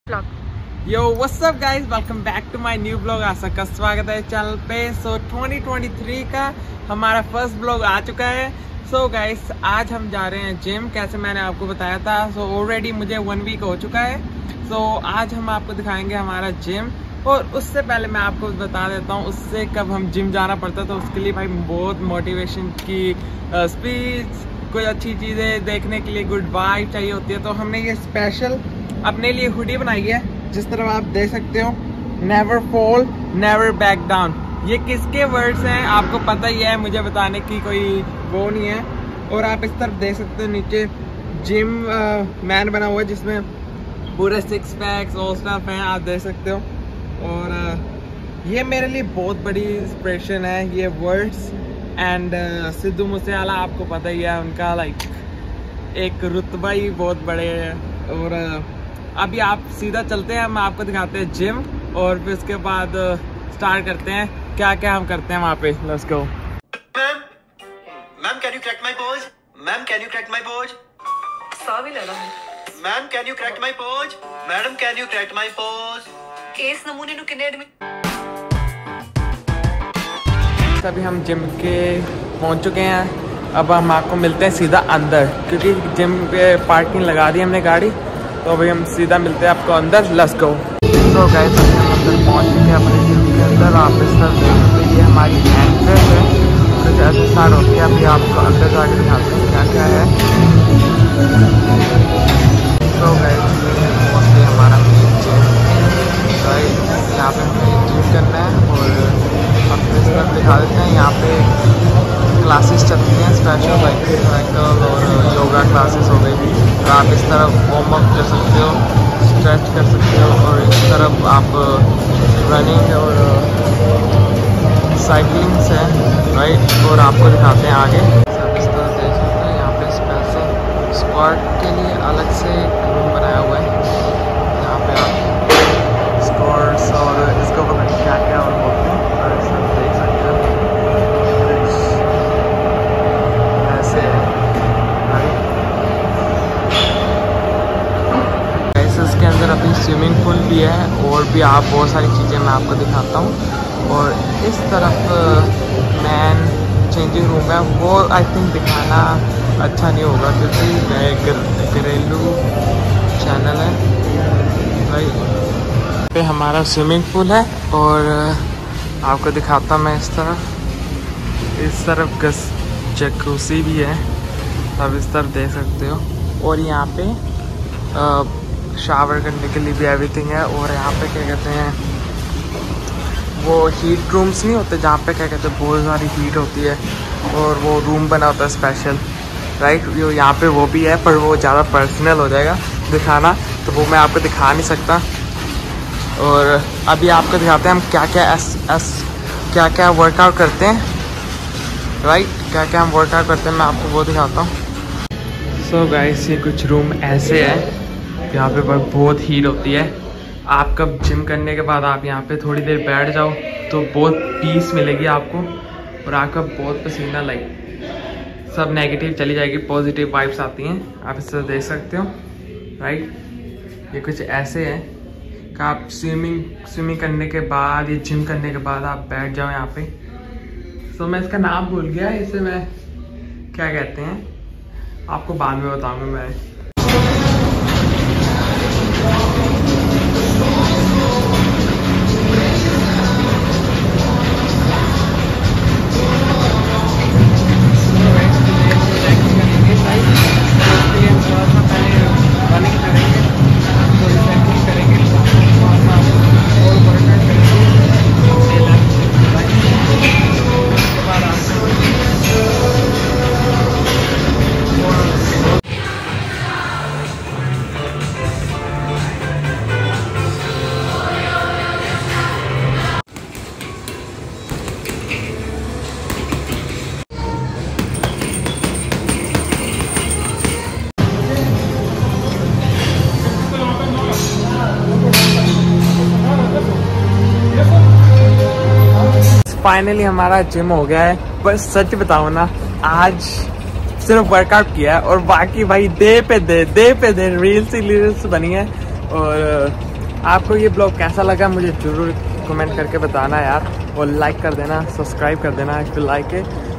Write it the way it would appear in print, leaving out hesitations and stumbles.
Yo what's up guys, welcome back to my new blog. आशा का स्वागत है चैनल पे। सो 2023 का हमारा फर्स्ट ब्लॉग आ चुका है। सो गाइस, आज हम जा रहे हैं जिम, कैसे मैंने आपको बताया था। सो ऑलरेडी मुझे 1 वीक हो चुका है। सो आज हम आपको दिखाएंगे हमारा जिम। और उससे पहले मैं आपको बता देता हूँ, उससे कब हम जिम जाना पड़ता तो उसके लिए भाई बहुत मोटिवेशन की स्पीच, कोई अच्छी चीज़ें देखने के लिए गुड वाइब चाहिए होती है। तो हमने ये स्पेशल अपने लिए हुडी बनाई है, जिस तरह आप देख सकते हो, never fall never back down. ये किसके वर्ड्स हैं आपको पता ही है, मुझे बताने की कोई वो नहीं है। और आप इस तरफ देख सकते हो, नीचे जिम मैन बना हुआ है जिसमें पूरे 6 पैक्स और स्टफ हैं, आप देख सकते हो। और ये मेरे लिए बहुत बड़ी इंस्पिरेशन है ये वर्ड्स। एंड सिद्धू मूसेवाला आपको पता ही है, उनका लाइक एक रुतबा ही बहुत बड़े है। और अभी आप सीधा चलते हैं, हम आपको दिखाते हैं जिम, और फिर उसके बाद स्टार्ट करते हैं क्या क्या हम करते हैं वहाँ पे। Let's go. Ma'am can you crack my pose? Ma'am can you crack my pose? साह भी लेना है। Ma'am can you crack my pose? Madam can you crack my pose? इस नमूने नु किन्ने एडमिट। अभी हम जिम के पहुँच चुके हैं। अब हम आपको मिलते हैं सीधा अंदर, क्योंकि जिम पे पार्किंग लगा दी हमने गाड़ी। तो अभी हम सीधा मिलते हैं आपको अंदर। Let's go. तो गाइस, हम अंदर पहुंच चुके हैं अपने जिम के अंदर। आप इस तरफ देख सकते हैं, ये हमारी एंट्रेंस है। तो जैसे स्टार्ट होती है, अभी आपको अंदर जाके दिखाते हैं क्या क्या है। तो गाइस, ये हमारा मेन जिम। गाइस, यहाँ पे हमें जिम करना है। और अब इस तरफ दिखा देते हैं, यहाँ पे क्लासेस चलती हैं स्पेशल, लाइक साइकिल और योगा क्लासेस हो गई। तो आप इस तरफ वार्म अप कर सकते हो, स्ट्रेच कर सकते हो। और इस तरफ आप रनिंग और साइकिलिंग से राइट। और आपको दिखाते हैं आगे, आप इस तरह देख सकते हैं, यहाँ पे स्पेशल स्क्वाट के लिए अलग से रूम बनाया हुआ है। यहाँ पे आप स्क्वाट्स और इसको पता नहीं क्या क्या और बोलते हैं, और इस तरफ देख सकते हो ऐसे इसके अंदर अभी स्विमिंग पूल भी है, और भी आप बहुत सारी चीज़ें मैं आपको दिखाता हूँ। और इस तरफ मैन चेंजिंग रूम है, वो आई थिंक दिखाना अच्छा नहीं होगा, क्योंकि घरेलू चैनल है भाई। पे हमारा स्विमिंग पूल है, और आपको दिखाता हूँ मैं इस तरफ जकूसी भी है, आप इस तरफ देख सकते हो। और यहाँ पे शावर करने के लिए भी एवरीथिंग है। और यहाँ पे क्या कहते हैं, वो हीट रूम्स नहीं होते जहाँ पे क्या कहते हैं बहुत सारी हीट होती है, और वो रूम बना होता है स्पेशल राइट। यहाँ पे वो भी है, पर वो ज़्यादा पर्सनल हो जाएगा दिखाना, तो वो मैं आपको दिखा नहीं सकता। और अभी आपको दिखाते हैं हम क्या क्या वर्कआउट करते हैं राइट। क्या क्या हम वर्कआउट करते हैं मैं आपको वो दिखाता हूँ। सो गाइस, ये कुछ रूम ऐसे है, यहाँ पे बहुत हीट होती है। आप कब जिम करने के बाद आप यहाँ पे थोड़ी देर बैठ जाओ तो बहुत पीस मिलेगी आपको, और आपका बहुत पसीना लाइक सब नेगेटिव चली जाएगी, पॉजिटिव वाइब्स आती हैं। आप इससे देख सकते हो राइट। ये कुछ ऐसे है कि आप स्विमिंग करने के बाद, ये जिम करने के बाद आप बैठ जाओ यहाँ पे। तो मैं इसका नाम भूल गया, इसे मैं क्या कहते हैं आपको बाद में बताऊँगा मैं। फाइनली हमारा जिम हो गया है। बस सच बताओ ना, आज सिर्फ वर्कआउट किया है, और बाकी भाई दे पे दे रील्स बनी है। और आपको ये ब्लॉग कैसा लगा मुझे ज़रूर कमेंट करके बताना यार, और लाइक कर देना, सब्सक्राइब कर देना इफ यू लाइक इट।